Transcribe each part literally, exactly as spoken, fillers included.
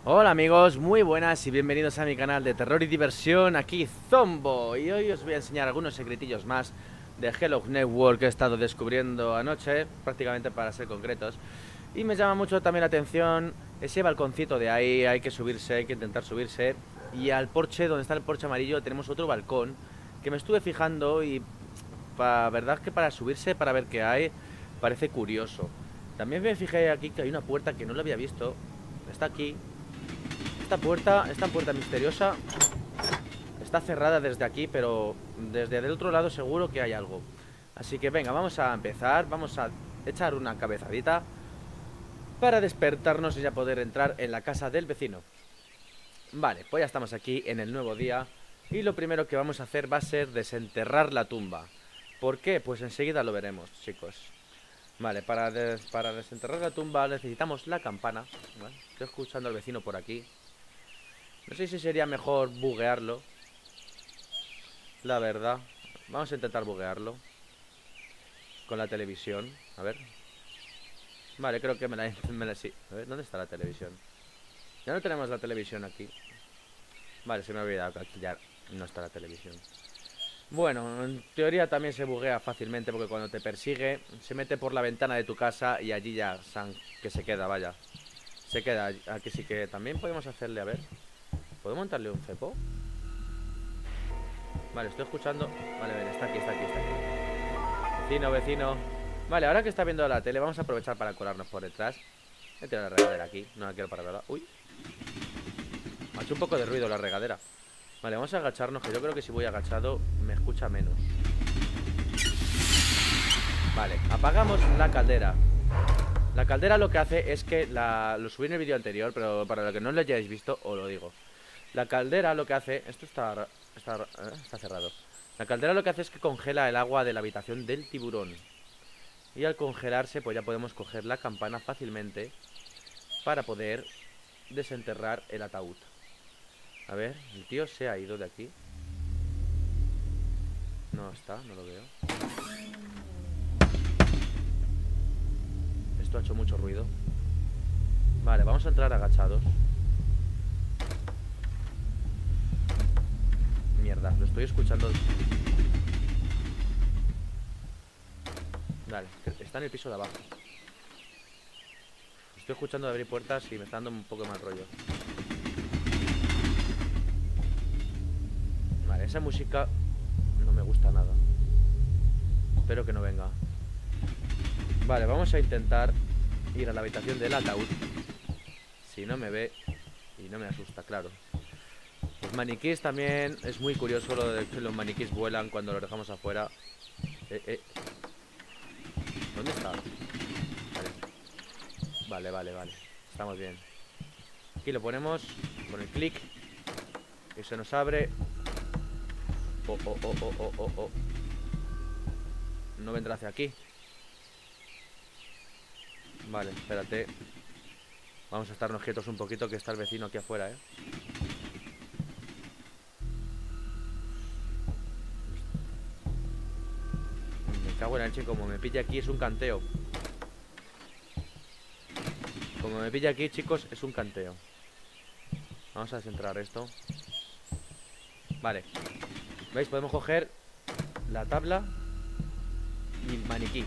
Hola amigos, muy buenas y bienvenidos a mi canal de terror y diversión, aquí Zombo. Y hoy os voy a enseñar algunos secretillos más de Hello Network que he estado descubriendo anoche, prácticamente para ser concretos. Y me llama mucho también la atención ese balconcito de ahí, hay que subirse, hay que intentar subirse. Y al porche, donde está el porche amarillo, tenemos otro balcón que me estuve fijando y la verdad que para subirse, para ver qué hay, parece curioso. También me fijé aquí que hay una puerta que no lo había visto, está aquí. Esta puerta, esta puerta misteriosa está cerrada desde aquí, pero desde el otro lado seguro que hay algo. Así que venga, vamos a empezar, vamos a echar una cabezadita para despertarnos y ya poder entrar en la casa del vecino. Vale, pues ya estamos aquí en el nuevo día y lo primero que vamos a hacer va a ser desenterrar la tumba. ¿Por qué? Pues enseguida lo veremos, chicos. Vale, para, des para desenterrar la tumba necesitamos la campana. ¿Vale? Estoy escuchando al vecino por aquí. No sé si sería mejor buguearlo, la verdad. Vamos a intentar buguearlo con la televisión. A ver. Vale, creo que me la, me la... Sí. A ver, ¿dónde está la televisión? Ya no tenemos la televisión aquí. Vale, se me ha olvidado que aquí ya no está la televisión. Bueno, en teoría también se buguea fácilmente porque cuando te persigue se mete por la ventana de tu casa y allí ya san, que se queda, vaya. Se queda. Aquí sí que también podemos hacerle, a ver. ¿Puedo montarle un cepo? Vale, estoy escuchando. Vale, vale, está aquí, está aquí, está aquí. Vecino, vecino. Vale, ahora que está viendo la tele, vamos a aprovechar para colarnos por detrás. Voy a tirar la regadera aquí. No la quiero para verla. Uy. Ha hecho un poco de ruido la regadera. Vale, vamos a agacharnos, que yo creo que si voy agachado me escucha menos. Vale, apagamos la caldera. La caldera lo que hace es que la... Lo subí en el vídeo anterior, pero para lo que no lo hayáis visto, os lo digo. La caldera lo que hace... Esto está... Está, ¿eh? Está cerrado. La caldera lo que hace es que congela el agua de la habitación del tiburón. Y al congelarse, pues ya podemos coger la campana fácilmente para poder desenterrar el ataúd. A ver, el tío se ha ido de aquí. No está, no lo veo. Esto ha hecho mucho ruido. Vale, vamos a entrar agachados. Mierda, lo estoy escuchando. Vale, está en el piso de abajo. Estoy escuchando abrir puertas y me está dando un poco más rollo. Vale, esa música no me gusta nada. Espero que no venga. Vale, vamos a intentar ir a la habitación del ataúd. Si no me ve y no me asusta, claro. Los maniquíes también. Es muy curioso lo de que los maniquíes vuelan cuando los dejamos afuera. Eh, eh. ¿Dónde está? Vale. Vale, vale, vale. Estamos bien. Aquí lo ponemos con el clic y se nos abre. Oh, oh, oh, oh, oh, oh, oh. No vendrá hacia aquí. Vale, espérate. Vamos a estarnos quietos un poquito, que está el vecino aquí afuera, eh. Me cago en la leche, como me pilla aquí es un canteo. Como me pilla aquí, chicos, es un canteo. Vamos a desentrar esto. Vale. ¿Veis? Podemos coger la tabla y el maniquí.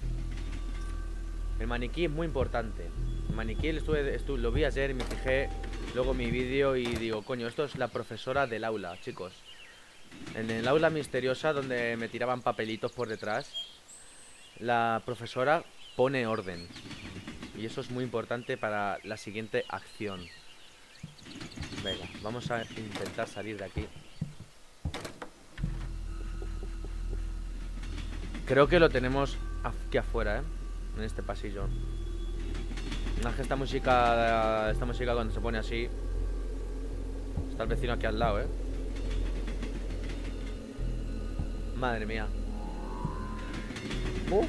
El maniquí es muy importante. El maniquí lo, estuve, estuve, lo vi ayer y me fijé luego mi vídeo y digo, coño, esto es la profesora del aula, chicos. En el aula misteriosa donde me tiraban papelitos por detrás, la profesora pone orden. Y eso es muy importante para la siguiente acción. Venga, vamos a intentar salir de aquí. Creo que lo tenemos aquí afuera, ¿eh? En este pasillo. Es que esta música, esta música cuando se pone así, está el vecino aquí al lado, ¿eh? Madre mía. Uf.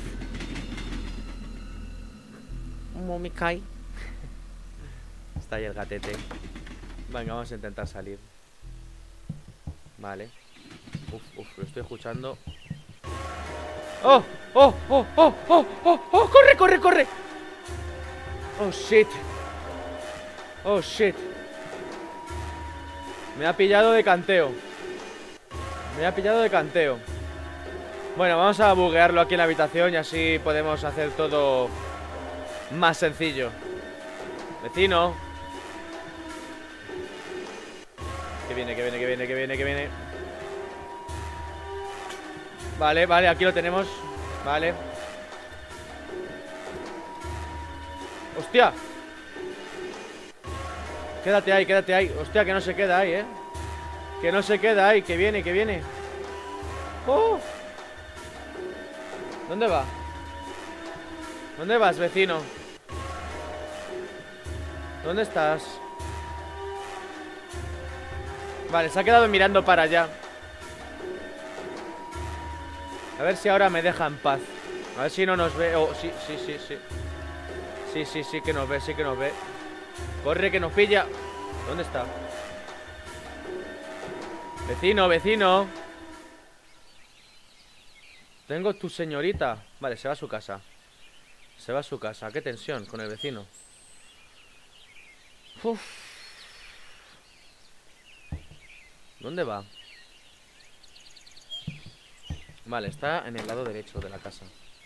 ¿Cómo me cae? Está ahí el gatete. Venga, vamos a intentar salir. Vale. Uf, uf, lo estoy escuchando. ¡Oh! ¡Oh! ¡Oh! ¡Oh! ¡Oh! ¡Oh! ¡Oh! ¡Corre, corre, corre! ¡Oh, shit! Oh, shit. Me ha pillado de canteo. Me ha pillado de canteo. Bueno, vamos a buguearlo aquí en la habitación y así podemos hacer todo más sencillo. Vecino. Que viene, que viene, que viene, que viene, que viene. Vale, vale, aquí lo tenemos. Vale. ¡Hostia! Quédate ahí, quédate ahí. Hostia, que no se queda ahí, eh. Que no se queda ahí, que viene, que viene. ¡Oh! ¿Dónde va? ¿Dónde vas, vecino? ¿Dónde estás? Vale, se ha quedado mirando para allá. A ver si ahora me deja en paz. A ver si no nos ve. Oh, sí, sí, sí, sí. Sí, sí, sí que nos ve, sí que nos ve. Corre, que nos pilla. ¿Dónde está? Vecino, vecino. Tengo tu señorita. Vale, se va a su casa. Se va a su casa. Qué tensión con el vecino. Uf. ¿Dónde va? Vale, está en el lado derecho de la casa.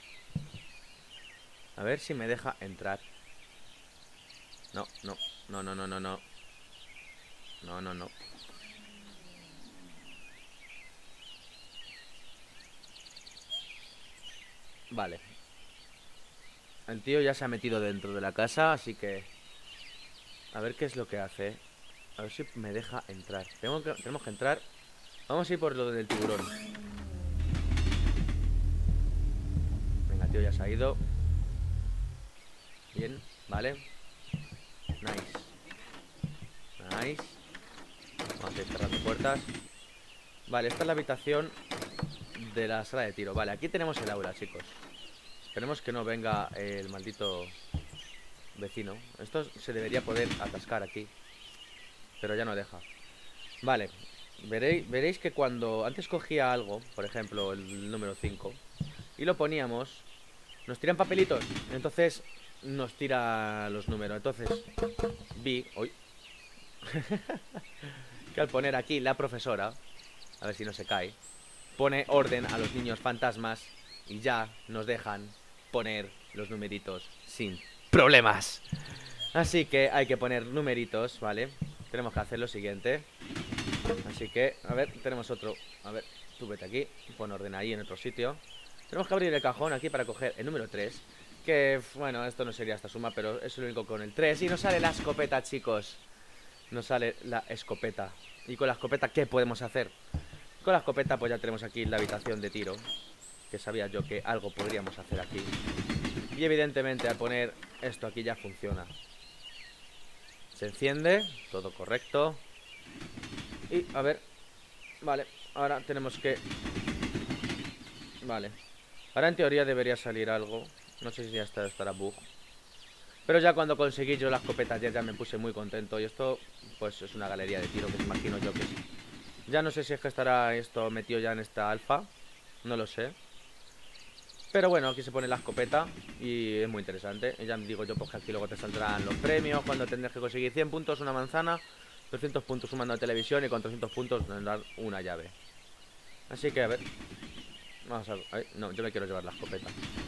A ver si me deja entrar. No, no, no, no, no, no, no. No, no, no. Vale. El tío ya se ha metido dentro de la casa, así que... A ver qué es lo que hace. A ver si me deja entrar. Tengo que, tenemos que entrar. Vamos a ir por lo del tiburón. Venga, tío, ya se ha ido. Bien, vale. Nice. Nice. Vamos a ir cerrando puertas. Vale, esta es la habitación de la sala de tiro. Vale, aquí tenemos el aula, chicos. Esperemos que no venga el maldito vecino. Esto se debería poder atascar aquí, pero ya no deja. Vale, veréis, veréis que cuando antes cogía algo, por ejemplo el número cinco, y lo poníamos, nos tiran papelitos. Entonces nos tira los números. Entonces vi hoy que al poner aquí la profesora, a ver si no se cae, pone orden a los niños fantasmas y ya nos dejan poner los numeritos sin problemas. Así que hay que poner numeritos, ¿vale? Tenemos que hacer lo siguiente. Así que, a ver, tenemos otro. A ver, tú vete aquí, pon orden ahí en otro sitio. Tenemos que abrir el cajón aquí para coger el número tres. Que, bueno, esto no sería esta suma, pero es lo único con el tres. Y nos sale la escopeta, chicos. Nos sale la escopeta. ¿Y con la escopeta qué podemos hacer? Con la escopeta pues ya tenemos aquí la habitación de tiro, que sabía yo que algo podríamos hacer aquí. Y evidentemente al poner esto aquí ya funciona. Se enciende, todo correcto. Y a ver, vale, ahora tenemos que... Vale, ahora en teoría debería salir algo. No sé si ya está, estará bug. Pero ya cuando conseguí yo la escopeta ya, ya me puse muy contento. Y esto pues es una galería de tiro que imagino yo que es. Ya no sé si es que estará esto metido ya en esta alfa. No lo sé. Pero bueno, aquí se pone la escopeta y es muy interesante. Y ya me digo yo pues que aquí luego te saldrán los premios. Cuando tendrás que conseguir cien puntos, una manzana, doscientos puntos sumando a televisión y con trescientos puntos tendrás una llave. Así que a ver. Vamos a... Ay, no, yo me quiero llevar la escopeta.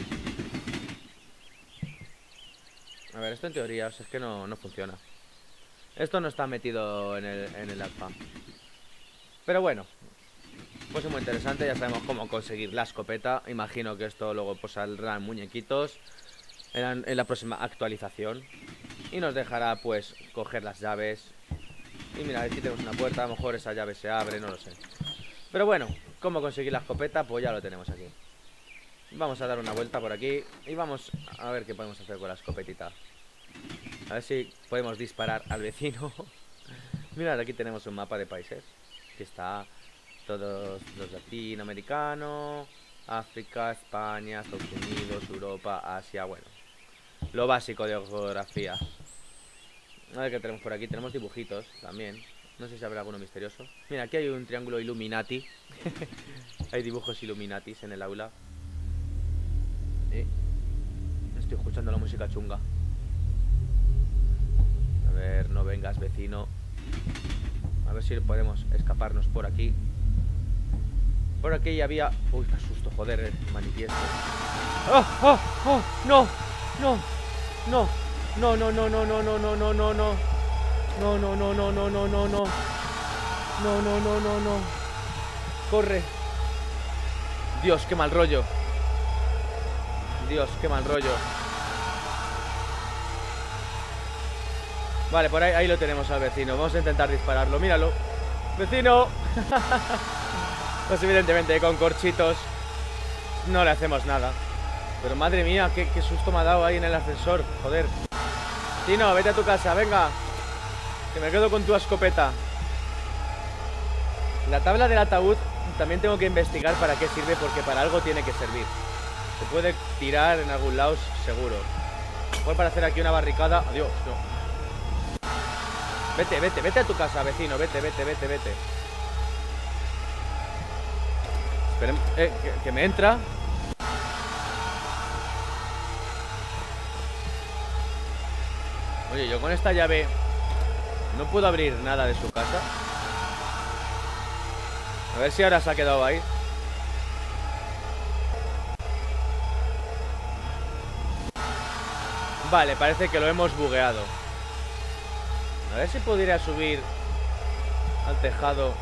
A ver, esto en teoría es que no, no funciona. Esto no está metido en el, en el alfa. Pero bueno, pues es muy interesante. Ya sabemos cómo conseguir la escopeta. Imagino que esto luego pues saldrán muñequitos en, en la próxima actualización. Y nos dejará pues coger las llaves. Y mira, aquí tenemos una puerta. A lo mejor esa llave se abre, no lo sé. Pero bueno, cómo conseguir la escopeta pues ya lo tenemos aquí. Vamos a dar una vuelta por aquí y vamos a ver qué podemos hacer con la escopetita. A ver si podemos disparar al vecino. Mirad, aquí tenemos un mapa de países. Aquí está todos los latinoamericanos, África, España, Estados Unidos, Europa, Asia. Bueno, lo básico de geografía. A ver qué tenemos por aquí. Tenemos dibujitos también. No sé si habrá alguno misterioso. Mira, aquí hay un triángulo Illuminati. Hay dibujos Illuminatis en el aula. Eh, estoy escuchando la música chunga. A A ver, no vengas, vecino. A ver si podemos escaparnos por aquí. Por aquí ya había... Uy, qué susto, joder, el manifiesto. ¡Oh, oh, oh! ¡No! ¡No! ¡No! No, no, no, no, no, no, no, no, no, no. No, no, no, no, no, no, no, no. No, no, no, no, no. Corre. Dios, qué mal rollo. Dios, qué mal rollo. Vale, por ahí, ahí lo tenemos al vecino. Vamos a intentar dispararlo, míralo. ¡Vecino! Pues evidentemente con corchitos no le hacemos nada. Pero madre mía, qué, qué susto me ha dado ahí en el ascensor. Joder. Vecino, vete a tu casa, venga. Que me quedo con tu escopeta. La tabla del ataúd también tengo que investigar para qué sirve, porque para algo tiene que servir. Se puede tirar en algún lado seguro. Mejor para hacer aquí una barricada. Adiós, no. Vete, vete, vete a tu casa, vecino. Vete, vete, vete, vete. Esperen, eh, que, que me entra. Oye, yo con esta llave no puedo abrir nada de su casa. A ver si ahora se ha quedado ahí. Vale, parece que lo hemos bugueado. A ver si pudiera subir al tejado.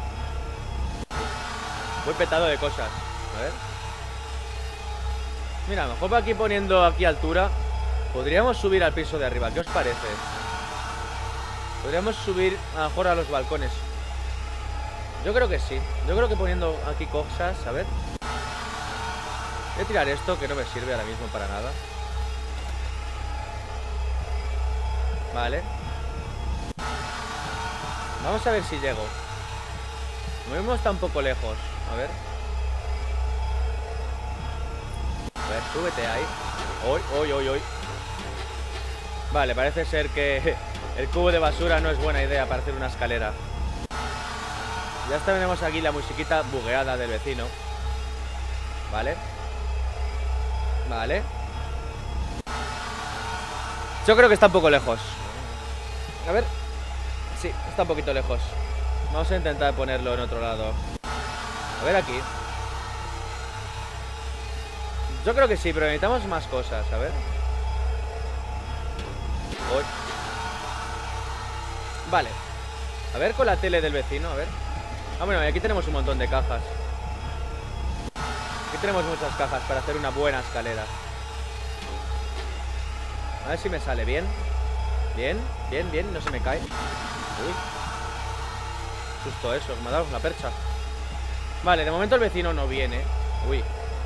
Voy petado de cosas. A ver. Mira, a lo mejor aquí poniendo aquí altura podríamos subir al piso de arriba. ¿Qué os parece? Podríamos subir a lo mejor a los balcones. Yo creo que sí. Yo creo que poniendo aquí cosas. A ver. Voy a tirar esto, que no me sirve ahora mismo para nada. Vale. Vamos a ver si llego. No hemos tan poco lejos. A ver. A ver, súbete ahí. Hoy, hoy, hoy, hoy. Vale, parece ser que el cubo de basura no es buena idea para hacer una escalera. Ya tenemos aquí la musiquita bugueada del vecino. Vale. Vale. Yo creo que está un poco lejos. A ver. Sí, está un poquito lejos. Vamos a intentar ponerlo en otro lado. A ver aquí. Yo creo que sí, pero necesitamos más cosas. A ver. Uy. Vale. A ver con la tele del vecino, a ver. Ah, bueno, y aquí tenemos un montón de cajas. Aquí tenemos muchas cajas para hacer una buena escalera. A ver si me sale bien. Bien, bien, bien, no se me cae. Uy. Susto eso, me ha dado una percha. Vale, de momento el vecino no viene. Uy.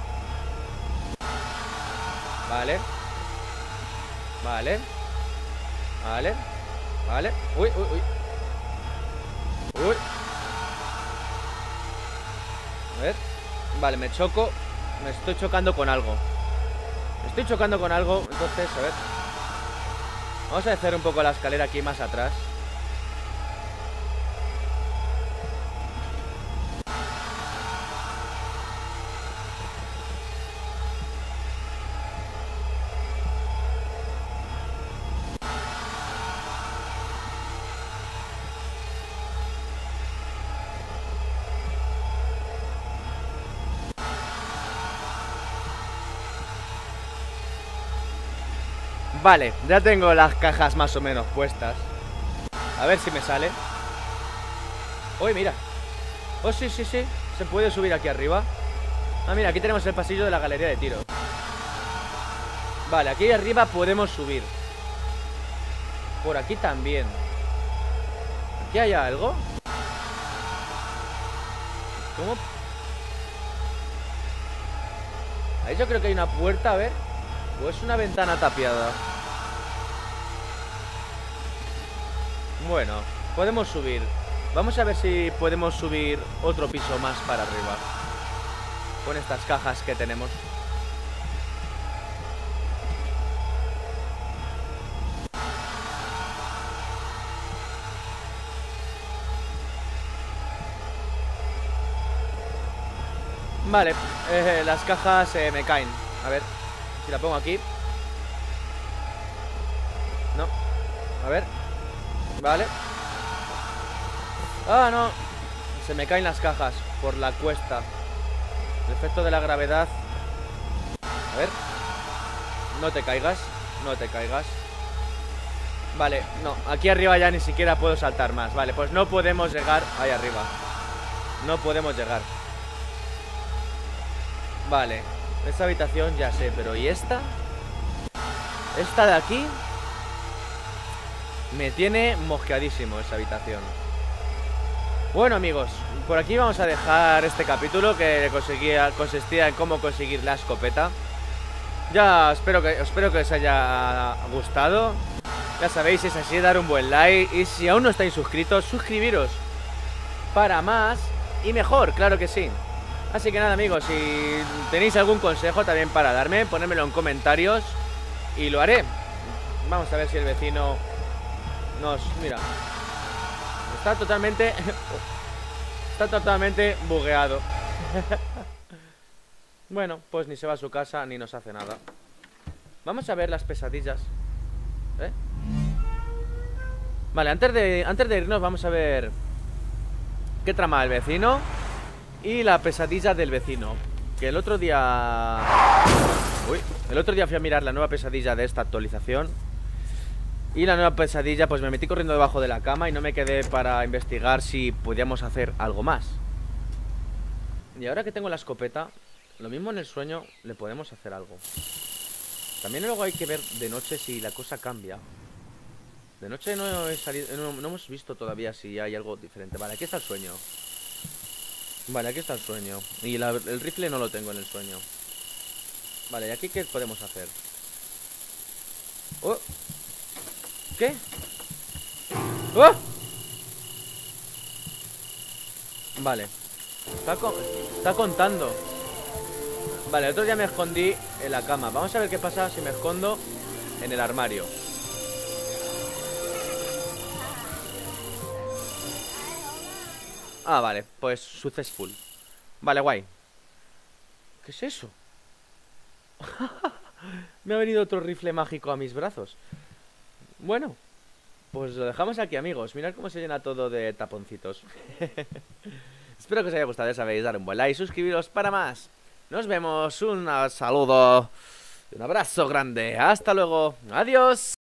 Vale. Vale. Vale. Vale. Uy, uy, uy. Uy. A ver. Vale, me choco. Me estoy chocando con algo. Me estoy chocando con algo. Entonces, a ver. Vamos a hacer un poco la escalera aquí más atrás. Vale, ya tengo las cajas más o menos puestas. A ver si me sale. Uy, mira. Oh, sí, sí, sí. Se puede subir aquí arriba. Ah, mira, aquí tenemos el pasillo de la galería de tiro. Vale, aquí arriba podemos subir. Por aquí también. ¿Aquí hay algo? ¿Cómo? Ahí yo creo que hay una puerta, a ver. O es una ventana tapiada. Bueno, podemos subir. Vamos a ver si podemos subir otro piso más para arriba con estas cajas que tenemos. Vale, eh, las cajas eh, me caen. A ver, si la pongo aquí. No, a ver. Vale. Ah, no. Se me caen las cajas por la cuesta. El efecto de la gravedad. A ver. No te caigas. No te caigas. Vale, no. Aquí arriba ya ni siquiera puedo saltar más. Vale, pues no podemos llegar ahí arriba. No podemos llegar. Vale. Esta habitación ya sé, pero ¿y esta? Esta de aquí me tiene mosqueadísimo esa habitación. Bueno, amigos, por aquí vamos a dejar este capítulo que conseguía, consistía en cómo conseguir la escopeta. Ya espero que, espero que os haya gustado. Ya sabéis, si es así, dar un buen like. Y si aún no estáis suscritos, suscribiros para más y mejor, claro que sí. Así que nada, amigos, si tenéis algún consejo también para darme, ponedmelo en comentarios y lo haré. Vamos a ver si el vecino nos... Mira, está totalmente... Está totalmente bugueado. Bueno, pues ni se va a su casa ni nos hace nada. Vamos a ver las pesadillas. ¿Eh? Vale, antes de, antes de irnos vamos a ver qué trama el vecino y la pesadilla del vecino. Que el otro día... Uy, el otro día fui a mirar la nueva pesadilla de esta actualización. Y la nueva pesadilla, pues me metí corriendo debajo de la cama y no me quedé para investigar si podíamos hacer algo más. Y ahora que tengo la escopeta, lo mismo en el sueño le podemos hacer algo. También luego hay que ver de noche si la cosa cambia. De noche no, he salido, no, no hemos visto todavía si hay algo diferente. Vale, aquí está el sueño. Vale, aquí está el sueño. Y la, el rifle no lo tengo en el sueño. Vale, ¿y aquí qué podemos hacer? ¡Oh! ¿Qué? ¡Oh! Vale. Está, con, está contando. Vale, el otro día me escondí en la cama. Vamos a ver qué pasa si me escondo en el armario. Ah, vale, pues successful. Vale, guay. ¿Qué es eso? Me ha venido otro rifle mágico a mis brazos. Bueno, pues lo dejamos aquí, amigos. Mirad cómo se llena todo de taponcitos. Espero que os haya gustado, ya sabéis, dar un buen like y suscribiros para más. Nos vemos, un saludo, un abrazo grande. Hasta luego, adiós.